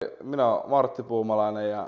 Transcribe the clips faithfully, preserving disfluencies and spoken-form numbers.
Minä olen Martti Puumalainen ja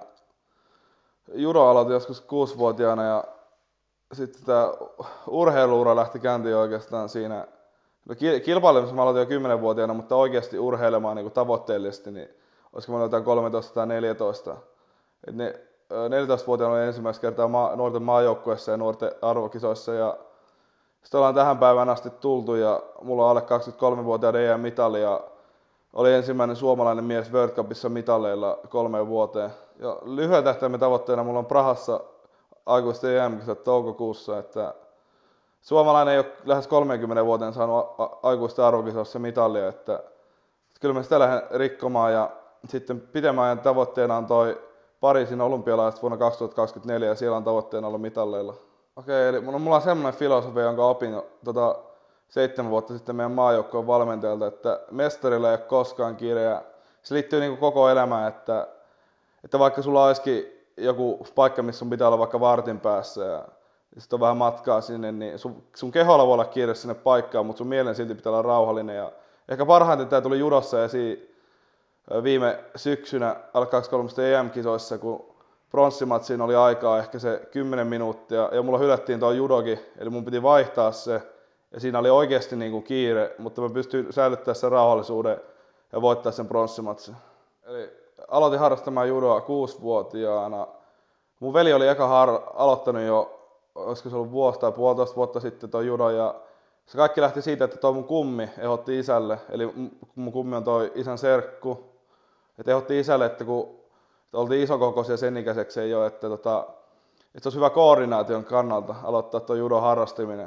judo aloitin joskus kuusivuotiaana ja sitten tämä urheiluura lähti käyntiin oikeastaan siinä. No, kilpailemassa mä aloitin jo kymmenvuotiaana, mutta oikeasti urheilemaan niin kuin tavoitteellisesti, niin olisiko mä jotain kolmetoista tai neljätoista. Et ne, neljätoistavuotiaana olin ensimmäistä kertaa maa, nuorten maajoukkueessa ja nuorten arvokisoissa ja sitten ollaan tähän päivään asti tultu ja mulla on alle kaksikymmentäkolmevuotiaana E M-mitali ja oli ensimmäinen suomalainen mies World Cupissa mitaleilla kolmeen vuoteen. Ja lyhyen tähtäimen tavoitteena mulla on Prahassa aikuisten E M-kisat toukokuussa, että suomalainen ei ole lähes kolmekymmentä vuoteen saanut aikuisten arvokisoissa mitalia, että kyllä mä sitä lähden rikkomaan ja sitten pitemmän ajan tavoitteena on toi Pariisin olympialaiset vuonna kaksituhattakaksikymmentäneljä ja siellä on tavoitteena olla mitalleilla. Okei, eli mulla on semmoinen filosofia, jonka opin tota, seitsemän vuotta sitten meidän maajoukkojen valmentajalta, että mestarilla ei ole koskaan kiire ja se liittyy niin kuin koko elämään, että, että vaikka sulla olisikin joku paikka, missä sun pitää olla vaikka vartin päässä ja sitten on vähän matkaa sinne, niin sun, sun keholla voi olla kiire sinne paikkaan, mutta sun mielen silti pitää olla rauhallinen. Ja ehkä parhaiten tämä tuli judossa esiin viime syksynä alle kaksikymmentäkolme E M-kisoissa, kun pronssimatsiin oli aikaa ehkä se kymmenen minuuttia ja mulla hylättiin tuo judogi, eli mun piti vaihtaa se ja siinä oli oikeasti niin kuin kiire, mutta mä pystyin säilyttämään sen rauhallisuuden ja voittaa sen pronssimatsin. Eli aloitin harrastamaan judoa kuusivuotiaana. Mun veli oli eka har- aloittanut jo, olisiko se ollut vuosi tai puolitoista vuotta sitten tuo judo ja se kaikki lähti siitä, että toi mun kummi ehdotti isälle, eli mun kummi on toi isän serkku, että ehdotti isälle, että kun oltiin isokokoisia sen ikäiseksi ei ole, että, tota, että se olisi hyvä koordinaation kannalta aloittaa tuo judon harrastaminen.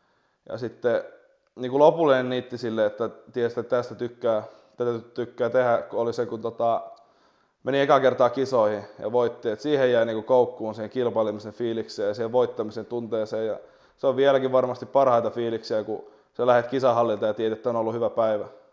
Ja sitten niin kuin lopullinen niitti sille, että tiesi, että tästä tykkää, tätä tykkää tehdä, kun oli se, kun tota, meni eka kertaa kisoihin ja voitti. Et siihen jäi niin kuin koukkuun siihen kilpailemisen fiilikseen ja siihen voittamisen tunteeseen. Ja se on vieläkin varmasti parhaita fiiliksiä, kun sä lähdet kisahallilta ja tiedät, että on ollut hyvä päivä.